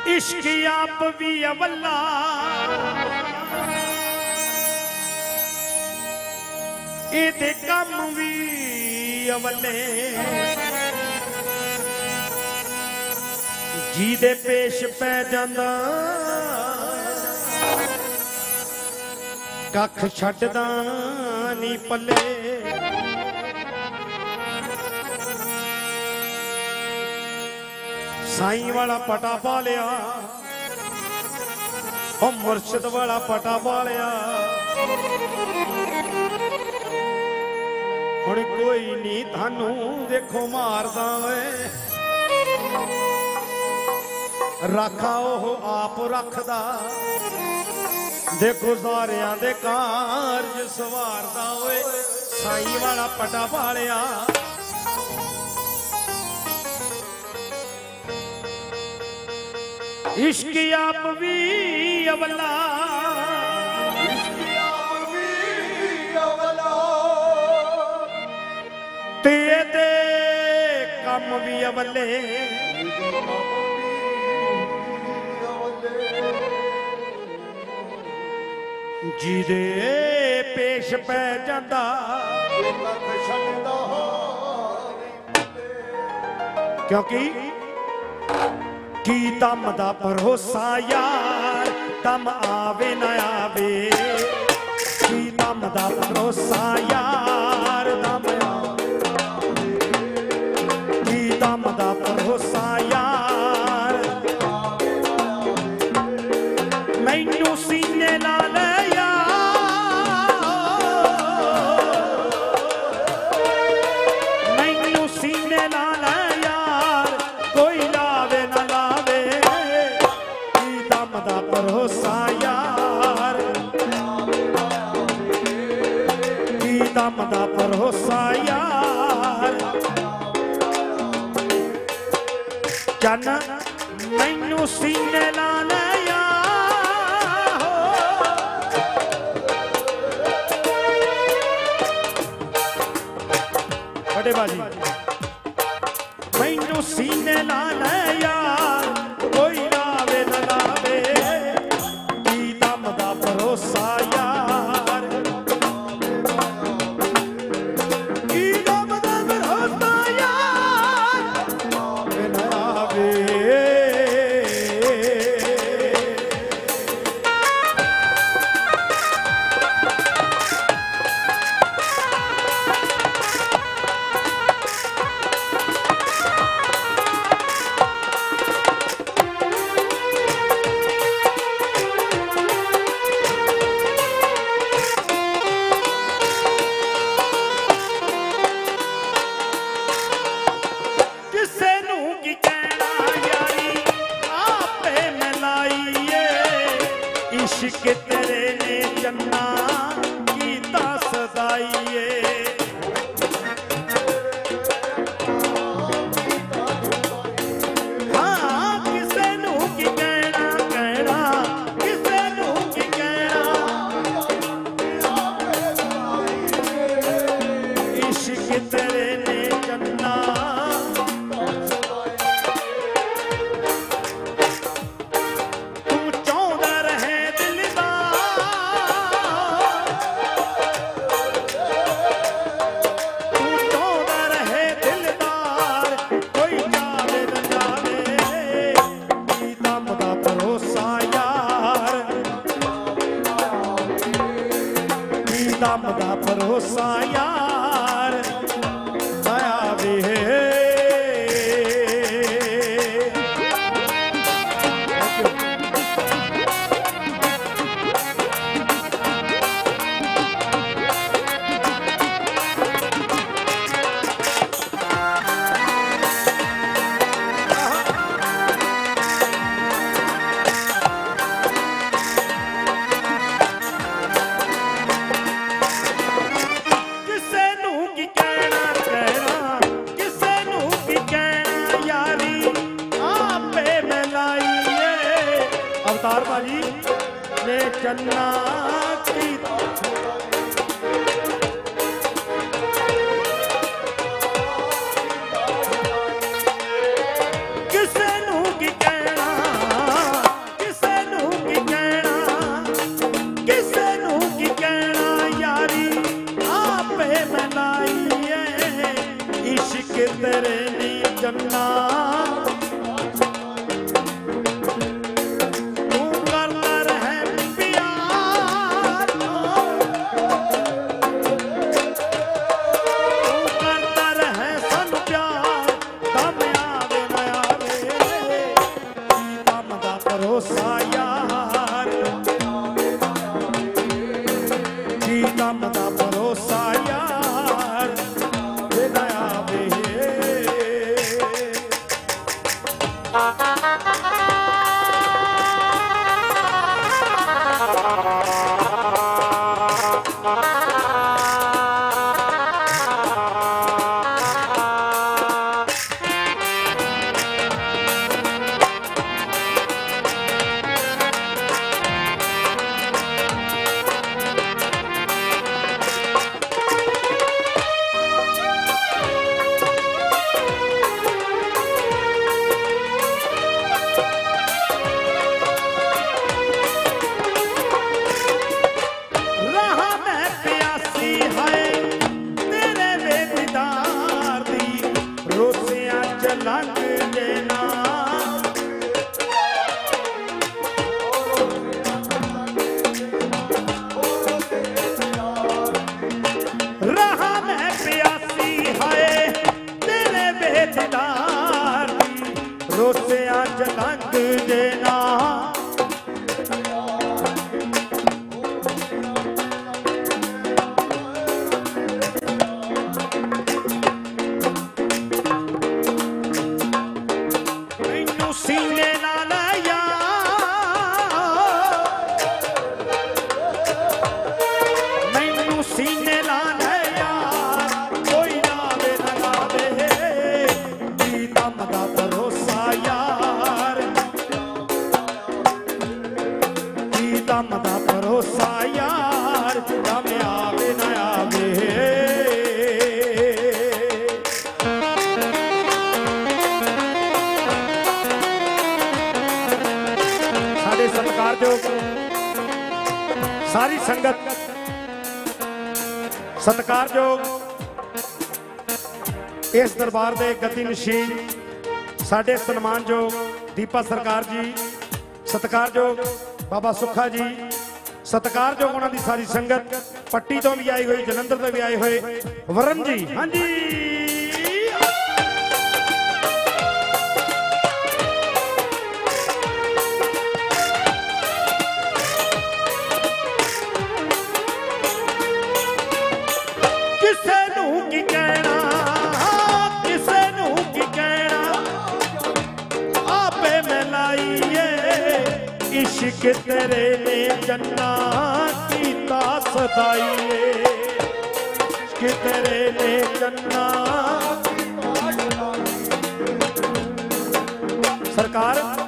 इश्क आप भी अवला इहदे कम भी अवले जी दे पेश पै जांदा कख छड्डदा नी पल्ले साईं वाला पटा पा लिया और मुर्शद वाला पटा पा लिया हुण कोई नहीं थानू देखो मारदा वे रखा ओह आप रखदा देखो सारियां दे कारज सवारदा वे साईं वाला पटा पा लिया इश्क आप भी अवला तेरे कम भी अवले जिदे पेश पै जांदा क्योंकि की दम दा भरोसा यार दम आवे न आवे की दम दा भरोसा यार दम की दम दा भरोसा यार मैनू सीने नाल मैनू सीने नाल यार कोई लावे न लावे की दम दा भरोसा यार की दम दा भरोसा यार जन मैनू सीने नाल बड़े बाजी मैनू सीने लाल यार कोई लावे न लावे की दम दा भरोसा यार की दम दा भरोसा यार न लावे इश्क तेरे ने चन्ना कीता सदाईए हाँ किसे नू की कहना कहना किसे नू की कहना इश्क तेरे ने चन्ना दम दा भरोसा यार आया वे अवतार बाजी ने चन्ना की किसे नू की कहना तेरे नी जन्ना तू करता रहे प्यार तू करता रहे सन प्यार दम आवे न आवे दम दा भरोसा यार जी दम दा भरोसा यार न आवे रोसिया जलंग देना मैनू सीने नाल मैनू सीने नाल कोई नावे न लावे जी दम दा भरोसा यार जी दम दा भरोसा यार दम आवे न आवे साडे सत्कारयोग सारी संगत सत्कारयोग इस दरबार के गति नशीन साडे सन्मानयोग दीपा सरकार जी सत्कारयोग बाबा सुखा जी सत्कारयोग उन्होंने दी सारी संगत पट्टी तो भी आई हुई जलंधर तो भी आए हुए वरण जी हाँ जी इश्क तेरे ने जन्ना कीता सदाईए इश्क तेरे ने जन्ना सरकार